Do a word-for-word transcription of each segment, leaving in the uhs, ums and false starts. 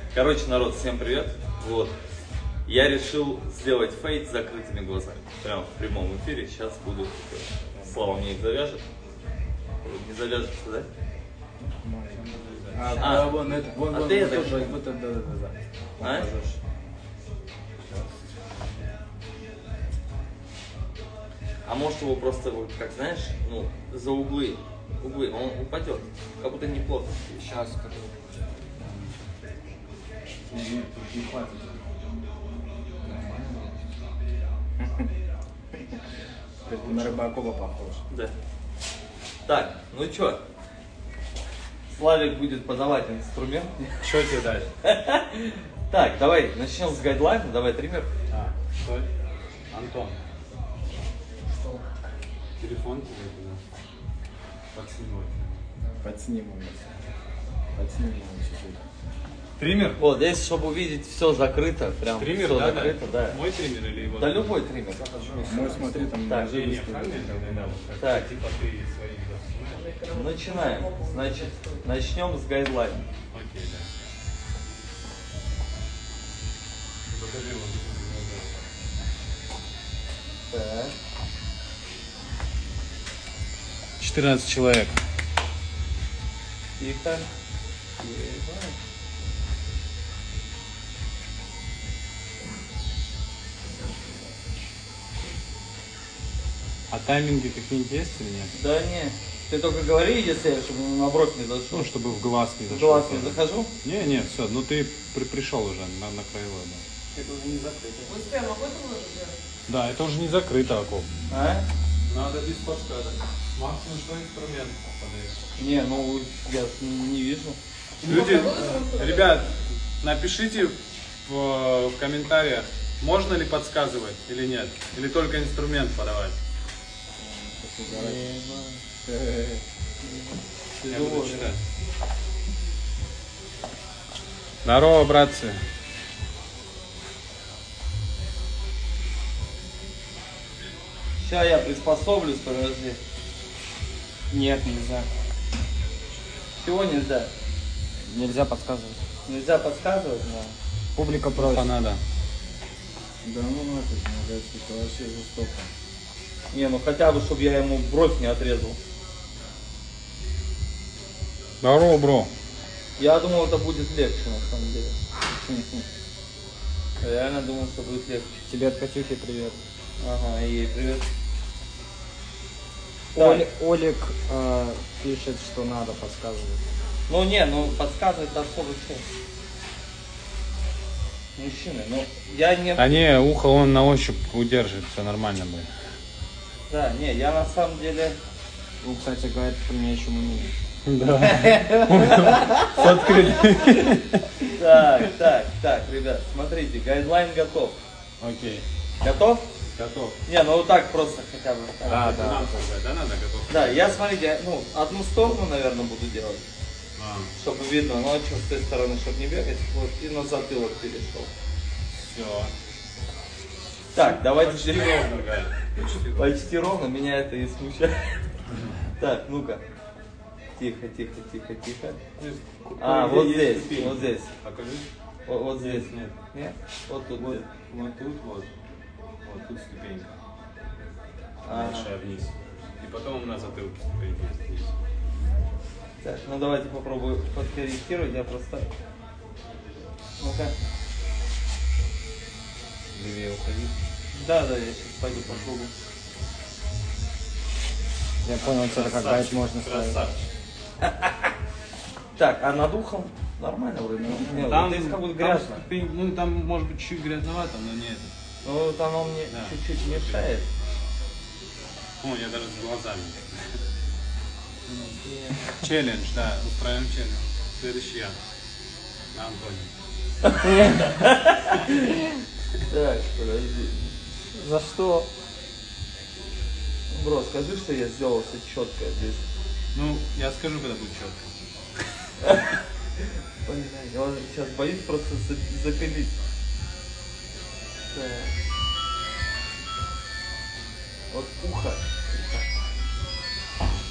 Короче, народ, всем привет. Вот. Я решил сделать фейк с закрытыми глазами. Прямо в прямом эфире. Сейчас буду... Слава мне их завяжет. Не завяжется, да? А, А, а вон это, вон, а вон, ты вот это это, что? вот это, да, да, да, да. А? Покажешь. А может его просто, вот, как знаешь, ну, за углы. Углы, он упадет. Как будто неплохо. Сейчас, как Не, нет, тут не хватит. Нормально. На Рыбакова похож. Да. Так, ну чё? Славик будет подавать инструмент. Что тебе дать? Так, давай начнем с гайдлайна. Давай триммер. А, стой. Антон. Что? Телефон тебе туда. Подснимай. Подснимем. Подснимем чуть-чуть. Триммер? Вот здесь, чтобы увидеть, все закрыто. Прям Триммер, все да, закрыто, да. да? Мой триммер или его? Да любой триммер. Мой, смотри, там Так, жили не, с Так. Типа ты своих заснимаешь. Начинаем. Значит, начнем с гайдлайна. Окей, да. Покажи его. Так. четырнадцать человек. Тихо. Тихо. А тайминги какие-нибудь есть или нет? Да не. Ты только говори, если чтобы на бровь не зашел. Ну, чтобы в глаз не В зашел. глаз не захожу. Не, не, все, ну ты при, пришел уже на, на краевой, да. Это уже не закрыто. Вы прямо об этом можете? Да, это уже не закрыто окоп. А? Надо без подсказок. Максимум, что инструмент подаешь. Не, ну я не вижу. Люди, ребят, напишите в, в комментариях, можно ли подсказывать или нет. Или только инструмент подавать. Я буду читать. Здорово, братцы. Сейчас я приспособлюсь, подожди. Нет, нельзя. Чего нельзя? Нельзя подсказывать. Нельзя подсказывать, но... Публика просит. Надо. Да ну нафиг, мне кажется, это вообще жестоко. Не, ну хотя бы, чтобы я ему бровь не отрезал. Здорово, бро. Я думал, это будет легче, на самом деле. Реально думал, что будет легче. Тебе от Катюхи привет. Ага, и ей привет. Так. Олег, Олег э, пишет, что надо подсказывать. Ну не, ну подсказывать особо что. Мужчины, ну я не... А не, ухо он на ощупь удержит, все нормально будет. Да, не, я на самом деле... Ну, кстати, говорит, применяющему умение. Да. С открытым. Так, так, так, ребят, смотрите, гайдлайн готов. Окей. Готов? Готов. Не, ну вот так просто хотя бы. Так. Да, да. Да, надо готов. Да, я, смотрите, ну, одну сторону, наверное, буду делать, А, чтобы видно, ну, а что, с той стороны, чтобы не бегать, вот, и на затылок перешел. все. Так, давайте... Почти ровно, Галь. Почти ровно. Почти ровно, меня это и смущает. Так, ну-ка. Тихо, тихо, тихо, тихо. А, вот здесь, вот здесь. Покажи. Вот, вот здесь. Нет. Нет? Вот тут. Вот, вот тут вот. Вот тут ступенька. Ага. Большая вниз. И потом на затылке ступенька есть вниз. Так, ну давайте попробую подкорректировать, я просто... Ну-ка. Левее уходи. Да, да, я сейчас пойду по кругу. Я понял, это как гайд можно ставить. Красавчик. Так, а над ухом нормально вроде? Не, вот здесь как будто грязно. Там, ну там может быть чуть грязновато, но не это. Ну, вот оно мне Да. чуть-чуть мешает. О, я даже с глазами. Челлендж, да, устраиваем челлендж. Следующий я. На Антоне. Так, подожди. За что? Бро, скажи, что я сделал все четко здесь. Ну, я скажу, когда будет четко. Блин, я вот сейчас боюсь просто за- запилить. Так. Вот ухо.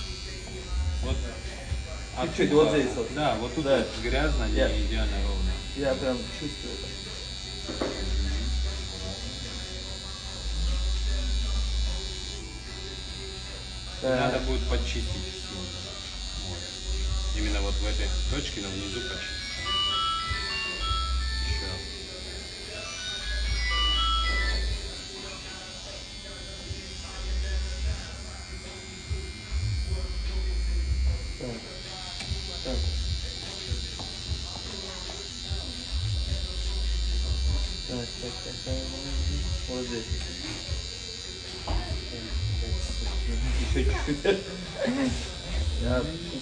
Вот. Чуть-чуть вот здесь вот. Да, вот тут Да. вот грязно, не Я- идеально ровно. Я прям чувствую это. Надо будет подчистить все. Вот. Именно вот в этой точке, но внизу почистить. Еще. Так. Так. Так, так, так, так. Вот здесь. Еще чуть-чуть. Я...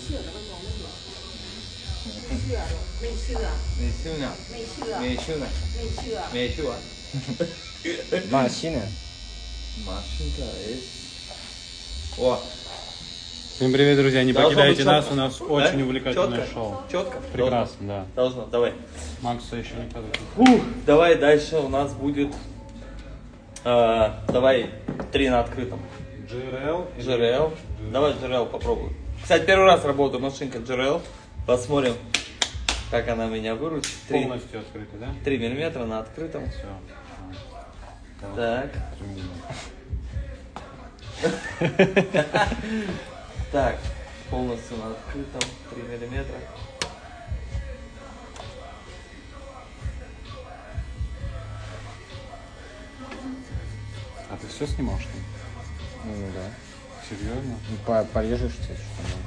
没事啊， 没事呢， 没事啊， 没事呢， 没事啊。 没事啊。 Машина. Машинка есть. О, Всем привет, друзья! Не Должно покидайте быть нас, четко. у нас очень Да? увлекательное Четко? шоу. Четко? Прекрасно, да. Должно, Должно. Давай. Макса еще не показывает. Фух, давай дальше у нас будет, э, давай три на открытом. джи эр эл. джи эр эл. Давай джи эр эл попробуем. Кстати, первый раз работаю машинка джи эр эл. Посмотрим, как она меня выручит. Три- Полностью открытый, да? три миллиметра на открытом. Все. Так. Так, полностью на открытом, три миллиметра. А ты все снимал, что ли? Ну да. Серьезно? Ну, по- порежешь тебе что-то.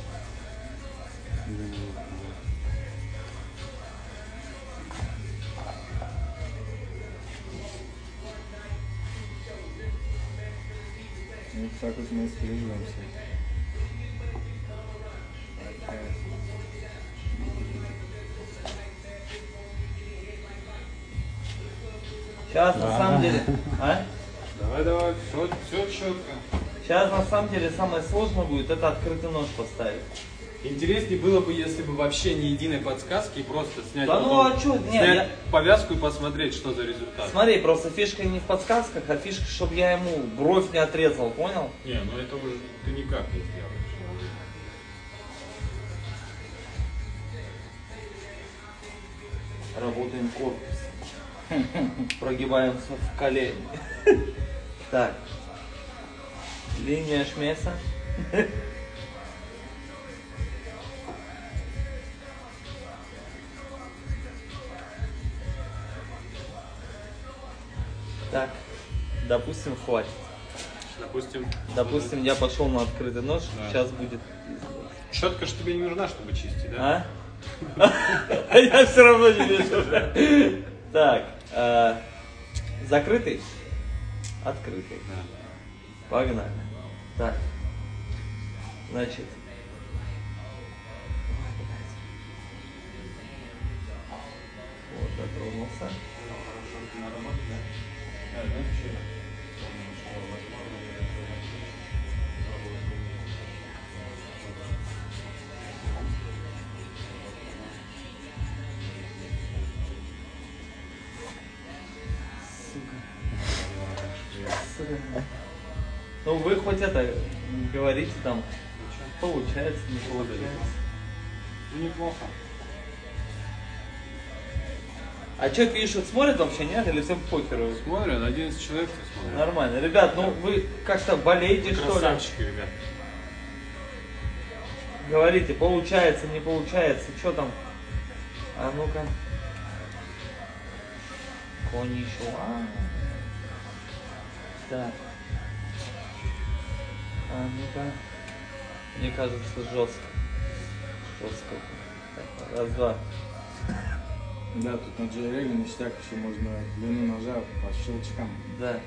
Вот так вот мы склеиваемся. Сейчас на самом деле, а? Давай, давай, все, все четко. Сейчас на самом деле самое сложное будет это открытый нож поставить. Интереснее было бы, если бы вообще ни единой подсказки и просто снять, Да ну, потом- а чё, не, снять я- повязку и посмотреть, что за результат. Смотри, просто фишка не в подсказках, а фишка, чтобы я ему бровь не отрезал, понял? Не, ну это уже ты никак не сделаешь. Работаем корпус. Прогибаемся в колени. Так. Линия шмеса. Так. Допустим, хватит. Допустим, Допустим, я пошел на открытый нож. Да. Сейчас будет. щетка же тебе не нужна, чтобы чистить, да? А? Я все равно не вижу. Так. э, Закрытый? Открытый. Да. Погнали. Так. Значит. Вот, дотронулся. Сука. Ну вы хоть это говорите там, получается, не получается. Ну, неплохо. А что пишут, смотрят вообще, нет? Или всем похеру? Смотрят, одиннадцать человек все смотрят. Нормально. Ребят, ну вы как-то болеете, что ли? Красавчики, ребят. Говорите, получается, не получается, что там? А ну-ка. Коничуа. Так. А ну-ка. Мне кажется, жестко. Жестко. Так, раз, два. Да, тут на джи эр эл ништяк еще можно длину ножа по щелчкам. Да.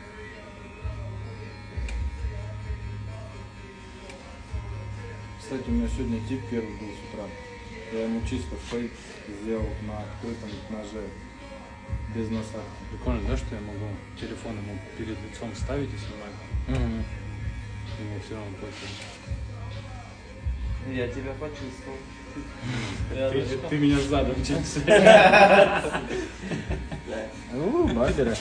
Кстати, у меня сегодня тип первый был с утра. Я ему чисто фейк сделал на открытом ноже. Без насадки. Прикольно, да, что я могу телефон ему перед лицом ставить и снимать. Мгм. Ему все равно похер. Я тебя почувствовал. Ты, Рядышком. ты меня задом чуть-чуть. Да. У, баберы.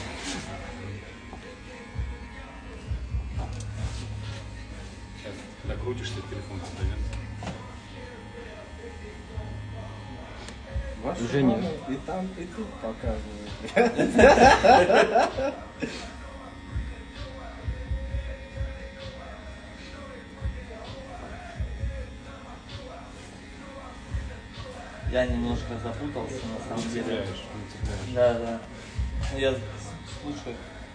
Сейчас докрутишься, телефон подойдет. Вашу Уже нет. маму и там, и тут показывают. Я немножко запутался на самом Не деле. цепляешь, не цепляешь. Да, да. Ну, я слушаю.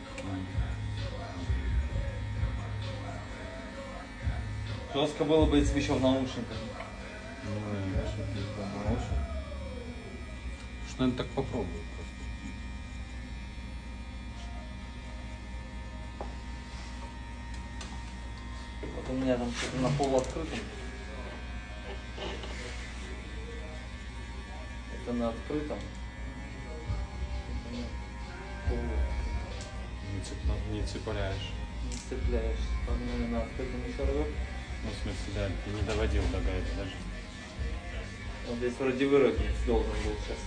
Жестко было бы, если бы еще в наушниках. Ну, что надо так попробовать просто. Вот у меня там что-то на пол открытом. Это на открытом. Это на полу. Не, цепля- не цепляешь. Не цепляешь. По-моему, на открытом еще рвет. Ну, в смысле, да, ты не доводил до гайда даже. Вот здесь вроде выровнять должен был сейчас.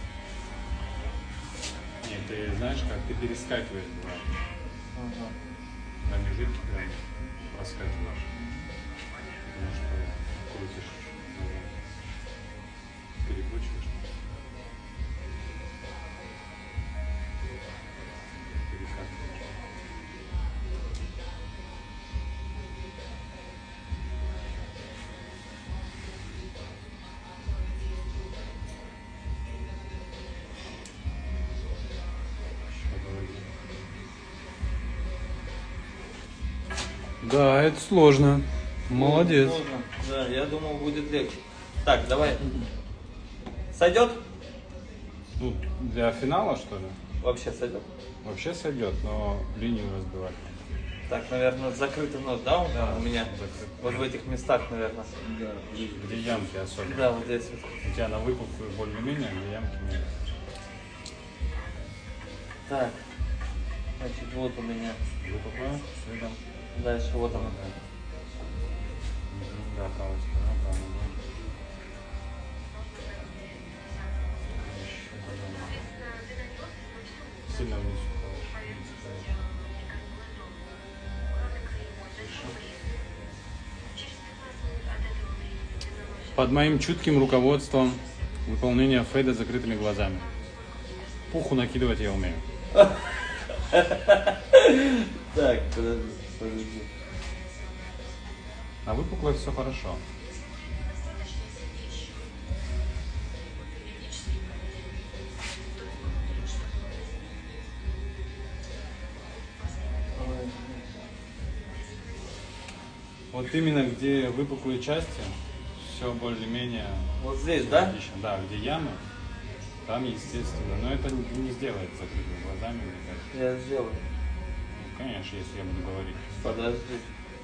Нет, ты знаешь, как ты перескакиваешь, бывает. Ага. Промежутки прям проскакиваешь. Потому что крутишь, ну, перекручиваешь. Перекатываешь. Да, это сложно. Молодец. Сложно. Да, я думал, будет легче. Так, давай. Сойдет? Ну, для финала, что ли? Вообще сойдет. Вообще сойдет, но линию разбивать. Так, наверное, закрытый нос, да, у, Да, у меня? закрытый. Вот в этих местах, наверное. Да. Где ямки особенно. Да, вот здесь вот. У тебя на выпуклую более-менее, а на ямки нет. Так. Значит, вот у меня. Выпуклая, следом. Дальше вот она. Мгм, да, правая сторона, правая нога. Еще зеленая. Сильно вниз уходишь, вниз уходишь. Под моим чутким руководством выполнение фейда с закрытыми глазами. Пуху накидывать я умею. Так, подожди, подожди. На выпуклой все хорошо. Вот именно где выпуклые части, все более-менее Вот здесь, всё да? логично. Да, где ямы, там естественно. Но это не, не сделает с закрытыми глазами, мне кажется. Я сделаю. Ну, конечно, если я буду говорить. Подожди.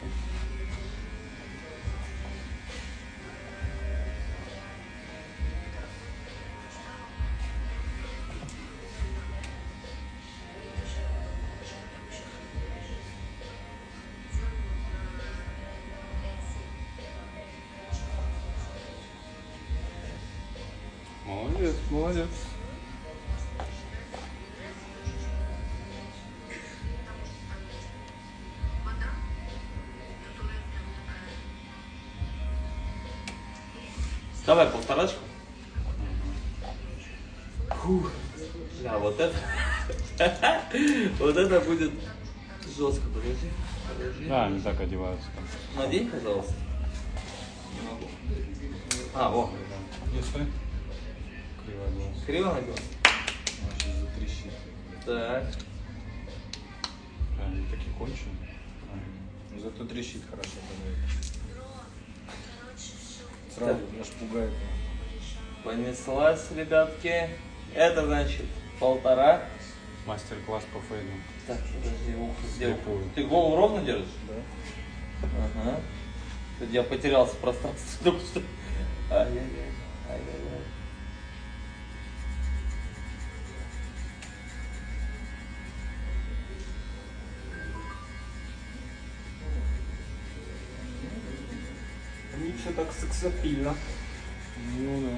Молодец, молодец. Давай полторачку. Фух. Да, вот это. Вот это будет жестко. Подожди. Подожди. Да, они так одеваются. Надень, пожалуйста. Не могу. А, о. Если криво глаз. Криво надел? Она сейчас затрещит. Так. Да, они такие конченые. Но зато трещит хорошо. Сразу, аж пугает. Понеслась, ребятки. Это значит полтора. Мастер-класс по фейду. Так, подожди, ухо сделал. Слепую. Ты голову ровно держишь? Да? Ага. Тут я потерялся в пространстве только что. Ай-яй-яй. Ай-яй-яй. Ничего так сексапильно. Ну да.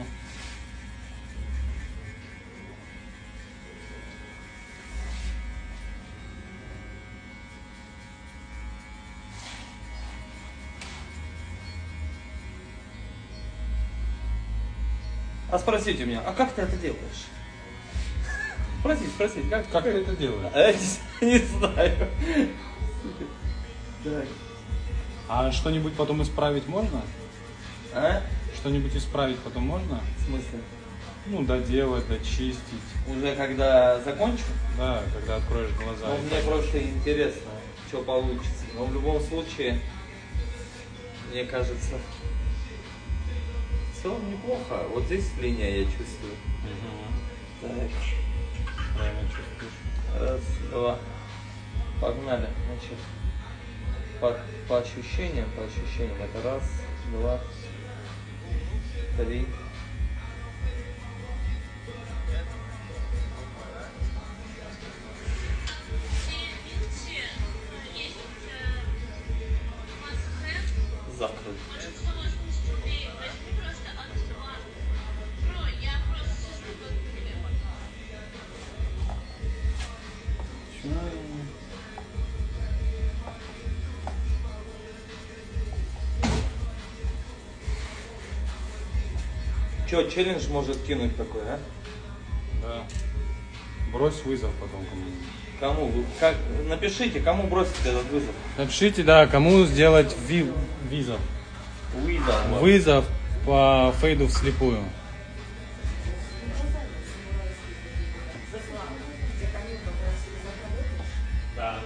А спросите меня, а как ты это делаешь? Спросите, спросите, как, Как ты это делаешь? А я не, не знаю. Так. А что-нибудь потом исправить можно? А? Что-нибудь исправить потом можно? В смысле? Ну, доделать, дочистить. Уже когда закончу? Да, когда откроешь глаза. Ну, мне просто интересно, что получится. Но в любом случае, мне кажется, в целом неплохо. Вот здесь линия я чувствую. Угу. Так. Правильно чувствуешь. Раз, два. Погнали. Значит, по, по ощущениям, по ощущениям, это раз, два, три. Закрыть. Че, челлендж может кинуть такой, а? Да. Брось вызов потом кому-нибудь. Кому? Вы- Как? Напишите, кому бросить этот вызов. Напишите, да, кому сделать ви- визов. Вызов. Вызов по фейду вслепую. Да.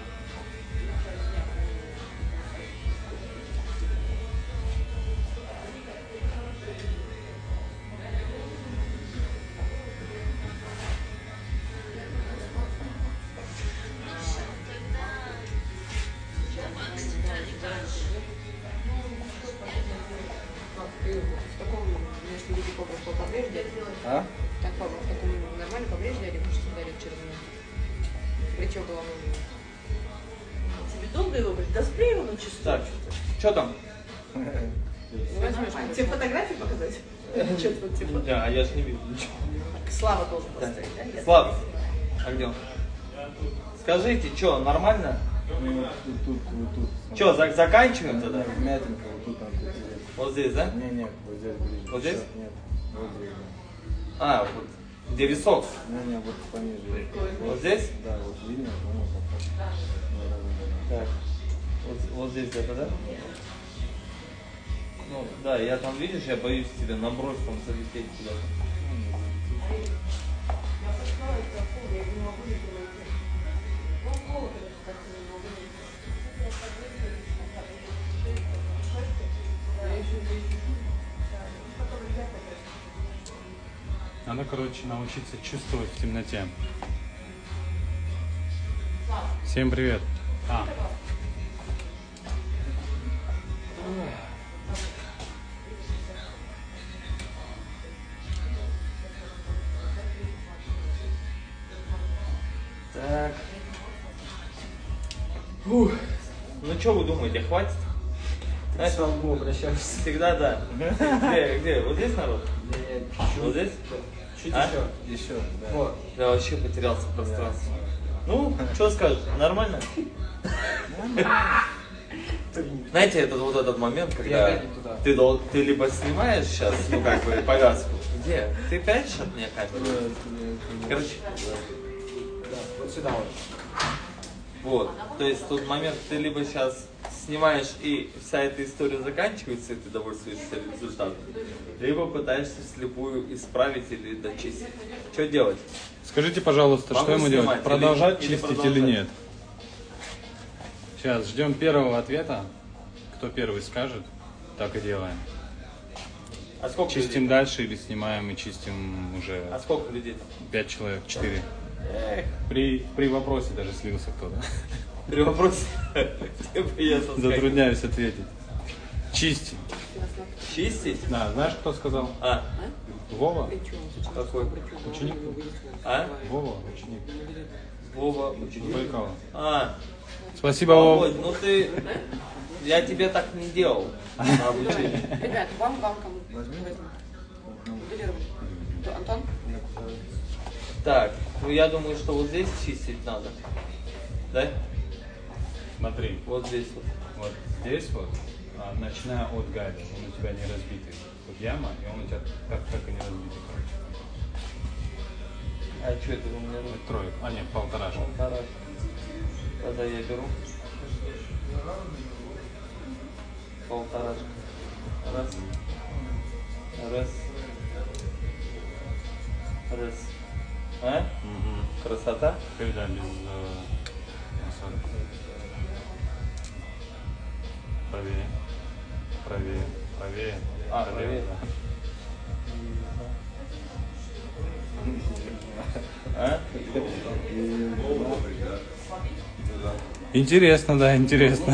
В таком, если люди попросту побреждали, А? так, папа, в таком нормально побреждали, может ударить червем. Плечо головное. Тебе долго его брать? Да сплей его на чистую. Так, что там? Ну, возьмешь, А тебе фотографии показать? Что тут типа? Да, я ж не вижу ничего. Слава должен поставить, да? Я- Слав, а где он? Скажите, что, нормально? Ну, вот тут, тут, вот тут. Что, за- заканчиваем тогда? Вмятинка, вот тут надо потереть. Вот здесь, да? Не, нет, вот здесь ближе. Вот здесь? Еще, нет, вот здесь, да. А, вот где висок. Не, не, вот пониже. Вот здесь? Да, вот видно, по-моему, как раз. Да, да, да, Так. Вот, вот здесь где-то, да? Ну, да, я там, видишь, я боюсь тебя набрось там залететь куда-то. Надо, короче, научиться чувствовать в темноте. Всем привет. А. Так. Фух. Ну что вы думаете, хватит? Знаешь, обращаешься. всегда да. Где, где? Вот здесь народ? Нет, Вот здесь? чуть А? еще. Еще, да. Вот. Я вообще потерялся в пространстве. Ну, что скажешь, нормально? Знаете, это вот этот момент, когда опять не туда. ты, дол- ты либо снимаешь сейчас, ну как бы повязку. Где? Ты прячешь от меня камеру? Короче, Вот сюда вот. вот. То есть тот момент, ты либо сейчас снимаешь, и вся эта история заканчивается, и ты довольствуешься результатом, либо пытаешься вслепую исправить или дочистить. Что делать? Скажите, пожалуйста, Могу что ему снимать делать? или- Продолжать или чистить продолжать? или нет? Сейчас ждем первого ответа. Кто первый скажет, так и делаем. А сколько Чистим людей? дальше или снимаем и чистим уже А сколько людей там? пять человек, четыре. Эх, При, при вопросе даже слился кто-то. при вопросе тебе придется сказать. Затрудняюсь ответить. Чистим. Чистить? Да, знаешь, кто сказал? А, Вова? какой? Ученик? А? Вова, ученик. Вова, С ученик. Байкала. А, Спасибо, Вова. Володь, ну ты... Я тебе так не делал на обучение. Ребят, вам, вам кому? Возьми. Выберем. Кто, Антон? Так, ну я думаю, что вот здесь чистить надо. Да? Смотри, Вот здесь вот. вот здесь вот, а, начиная от гайда, он у тебя не разбитый. Вот яма, и он у тебя так, так и не разбитый, короче. А что это у меня? Троек. А, нет, полторашка. Полторашка. Тогда я беру. Полторашка. Раз. Раз. Раз. А? Угу. Красота? Теперь да, без э, насадки. Правее. Правее. Правее. А, правее. Да. А? Интересно, да, интересно.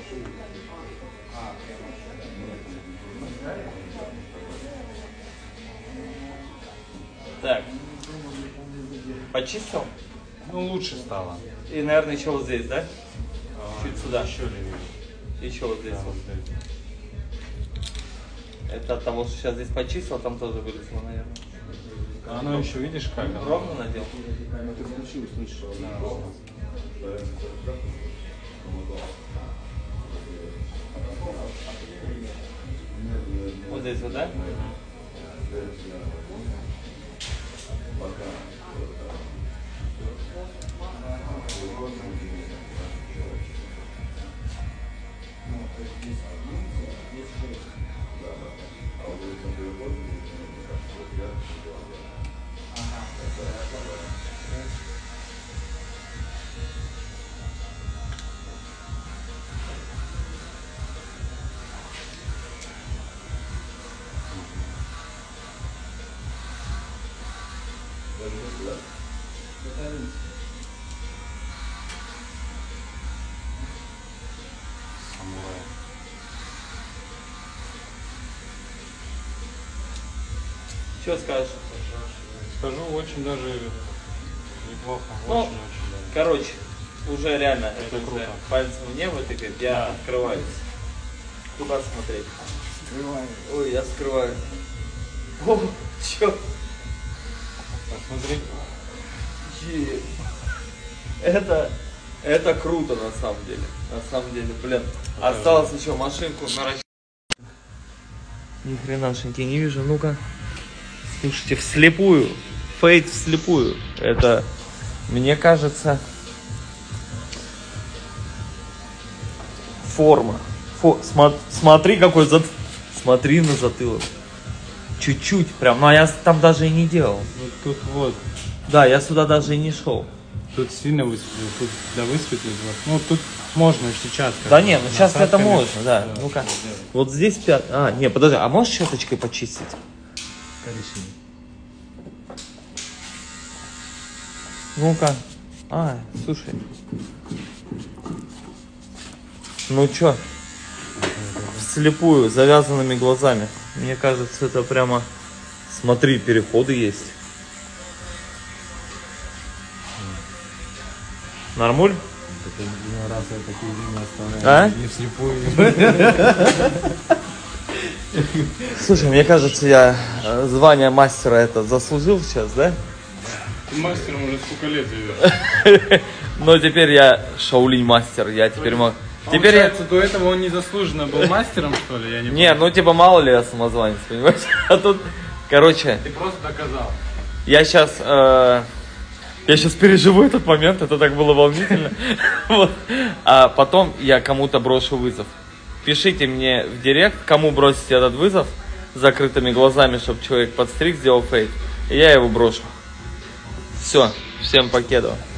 Так. Почистил? Ну, лучше стало. И, наверное, еще вот здесь, да? А, Чуть сюда. Еще левее. Еще вот здесь. Да, вот. вот здесь. Это от того, что сейчас здесь почистил, там тоже вылезло, наверное. А оно еще, видишь, как? оно? Ровно надел? Ну, ты включи, услышишь. Вот здесь вот, да? Самурай. Что скажешь? Скажу, очень даже неплохо. Ну, Очень-очень даже. Короче, уже реально, это, Это уже круто. пальцем в небо тыкает, я Да. открываюсь. Куда смотреть? Скрывай. Ой, я скрываю. О, чё? Посмотри. Е- Это, это круто на самом деле. На самом деле, блин. Осталось еще машинку наращивать. Ни хренашеньки не вижу, ну-ка. Слушайте, вслепую. Фейт вслепую. Это, мне кажется, форма. Фо, смо- смотри, какой зат... Смотри на затылок. Чуть-чуть прям. Ну, а я там даже и не делал. Вот тут вот. Да, я сюда даже и не шел. Тут сильно высветлил, тут да высветлить вот. Ну тут можно сейчас. как Да бы, не, ну сейчас это насадками. можно, да. Да, Ну-ка. сделать. Вот здесь пят... А, не, подожди, а можешь щеточкой почистить? Коричневый. Ну-ка. А, слушай. Ну чё? Вслепую, завязанными глазами. Мне кажется, это прямо... Смотри, переходы есть. Нормуль? Раз я такие видно оставляю. А? Не вслепую. Слушай, мне кажется, я э, звание мастера это заслужил сейчас, да? Ты мастером уже сколько лет живешь? Но теперь я Шаолинь мастер, я теперь могу... Теперь я... Получается, до этого он незаслуженно был мастером, что ли? Я не Не, ну типа мало ли я самозванец, понимаешь? А тут, короче, Ты просто доказал. я сейчас... э, Я сейчас переживу этот момент, это так было волнительно. Вот. А потом я кому-то брошу вызов. Пишите мне в директ, кому бросите этот вызов с закрытыми глазами, чтобы человек подстриг, сделал фейк. И я его брошу. Все, всем покедова.